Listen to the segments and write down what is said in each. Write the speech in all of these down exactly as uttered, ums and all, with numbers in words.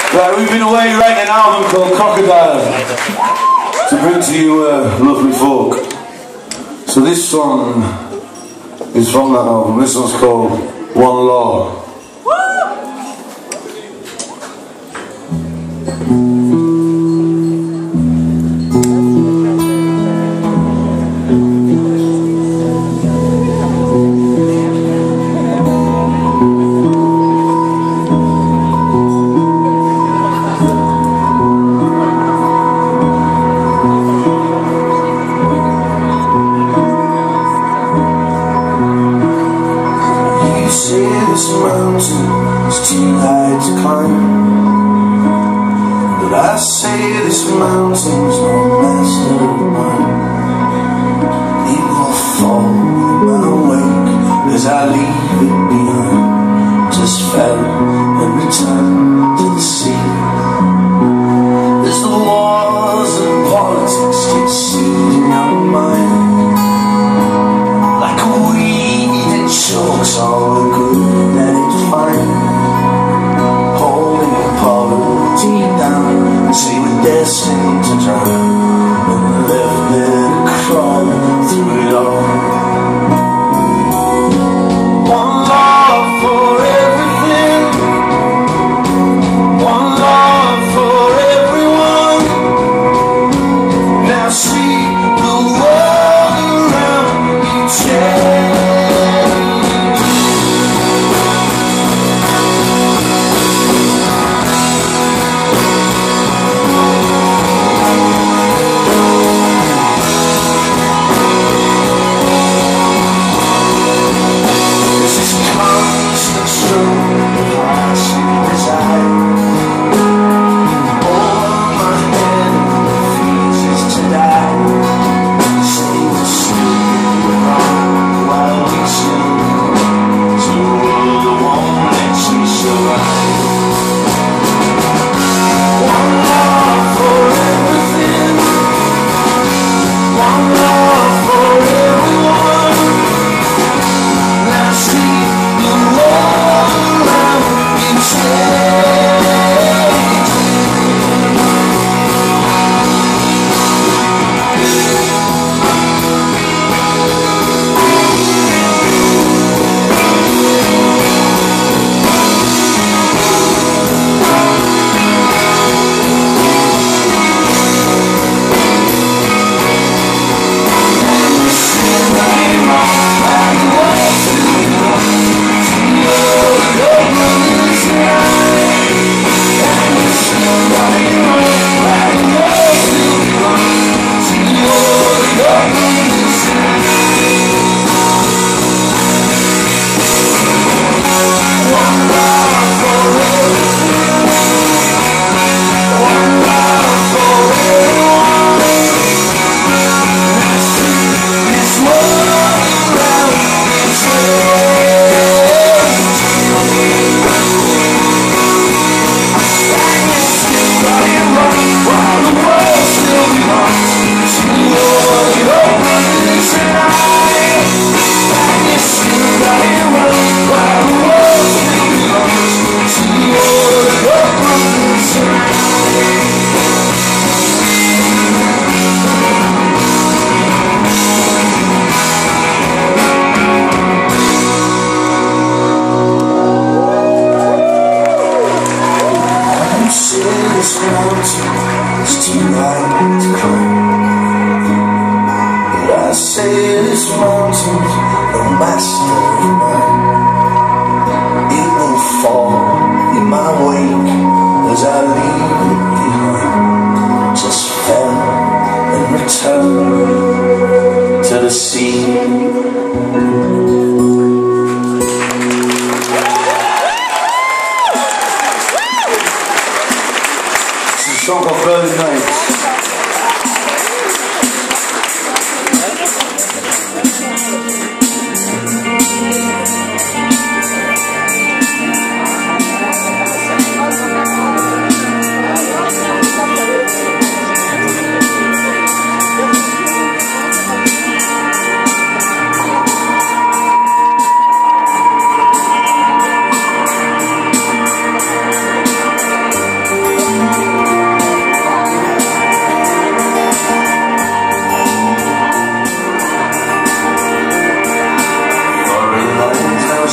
Right, we've been away writing an album called Crocodile to bring to you uh, lovely folk. So this song is from that album. This one's called One Law. This mountain is too high to climb, but I say this mountain's no master of mine. It will fall in my wake as I leave it behind. Just fell and returned to the sea. As the wars and politics get seized in your mind, like a weed that chokes all the good that it's fine. Holding poverty down, say we're destined to drown, and left there to crawl through it all. One law for everything, one law for everyone. Now see the world around you change. This mountain is too high to climb, but I say this mountain's no master of mine. It will fall in my wake as I leave it behind. Just fell and returned to the sea. Song called Burning Nights.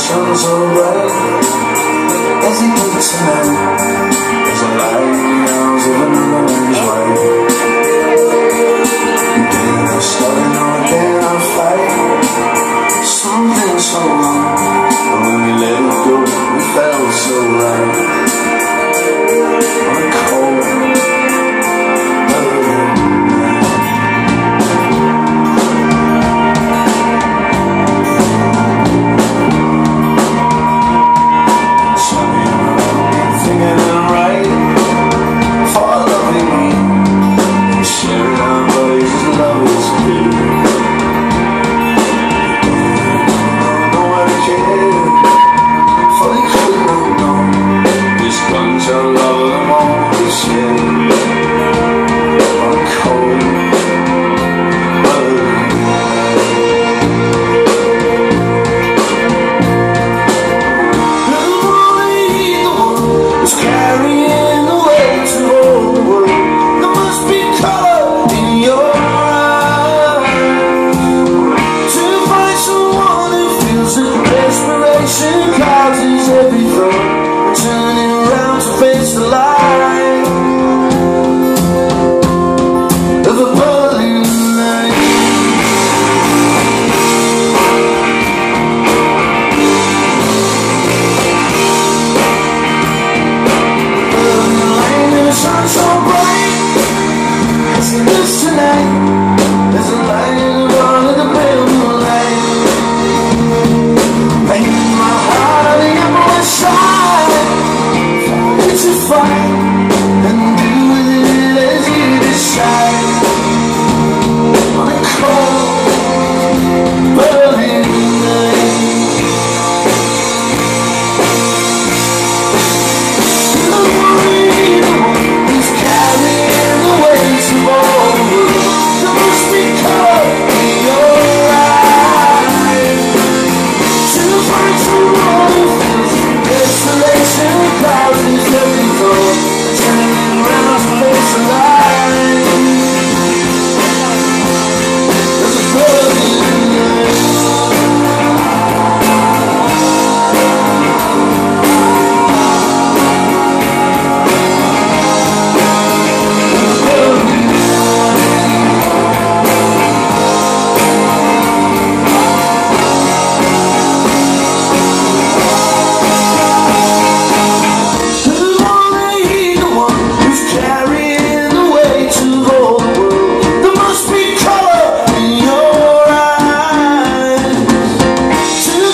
sun so bright as he did tonight. There's a light in the arms of another man's wife. Then I started on again, I'll fight. Something so wrong, but when we let it go, it felt so right. On a cold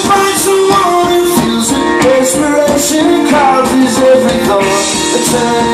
Turn